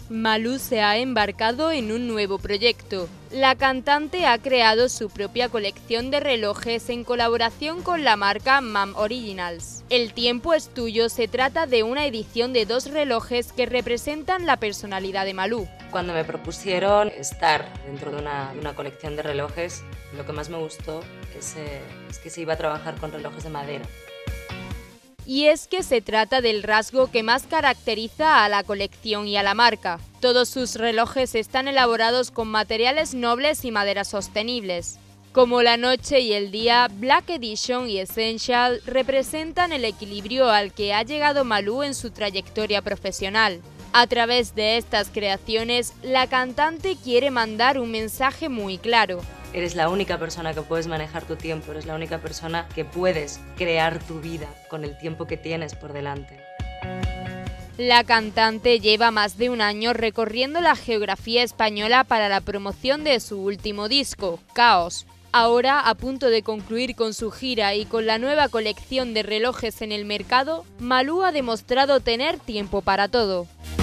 Malú se ha embarcado en un nuevo proyecto. La cantante ha creado su propia colección de relojes en colaboración con la marca MAM Originals. El tiempo es tuyo se trata de una edición de 2 relojes que representan la personalidad de Malú. Cuando me propusieron estar dentro de una colección de relojes, lo que más me gustó es que se iba a trabajar con relojes de madera. Y es que se trata del rasgo que más caracteriza a la colección y a la marca. Todos sus relojes están elaborados con materiales nobles y maderas sostenibles. Como la noche y el día, Black Edition y Essential representan el equilibrio al que ha llegado Malú en su trayectoria profesional. A través de estas creaciones, la cantante quiere mandar un mensaje muy claro. Eres la única persona que puedes manejar tu tiempo, eres la única persona que puedes crear tu vida con el tiempo que tienes por delante. La cantante lleva más de un año recorriendo la geografía española para la promoción de su último disco, Caos. Ahora, a punto de concluir con su gira y con la nueva colección de relojes en el mercado, Malú ha demostrado tener tiempo para todo.